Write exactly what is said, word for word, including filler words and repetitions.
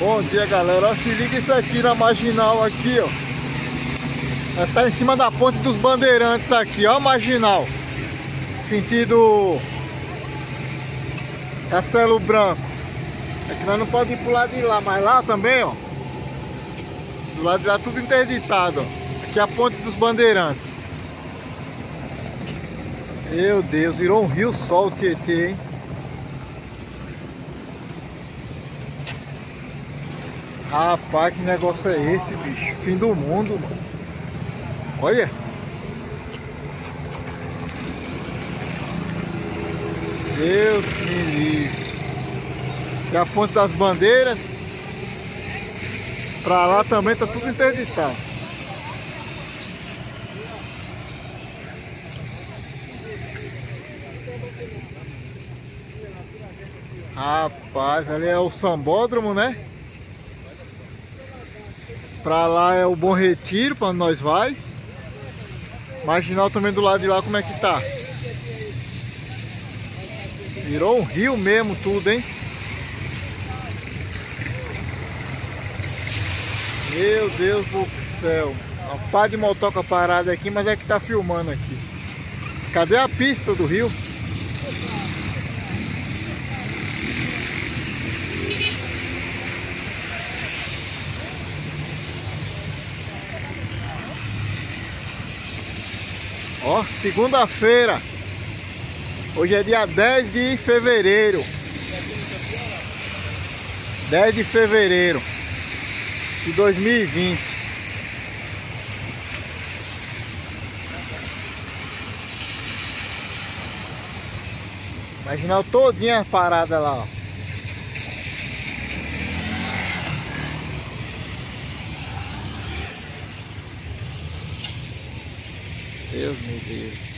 Bom dia, galera. Ó, se liga isso aqui na marginal aqui, ó. Ela está em cima da ponte dos Bandeirantes aqui, ó, marginal. Sentido Castelo Branco. Aqui nós não podemos ir pro lado de lá, mas lá também, ó. Do lado de lá tudo interditado, ó. Aqui é a ponte dos Bandeirantes. Meu Deus, virou um rio só o Tietê, hein? Rapaz, que negócio é esse, bicho? Fim do mundo, mano. Olha. Deus me livre. E a ponte das bandeiras. Pra lá também tá tudo interditado. Rapaz, ali é o Sambódromo, né? Pra lá é o Bom Retiro, pra onde nós vai. Marginal também do lado de lá, como é que tá? Virou um rio mesmo tudo, hein? Meu Deus do céu. Uma pá de motoca parada aqui, mas é que tá filmando aqui. Cadê a pista do rio? Ó, segunda-feira. Hoje é dia dez de fevereiro. dez de fevereiro de dois mil e vinte. Marginal todinha parada lá, ó. Deus meu Deus.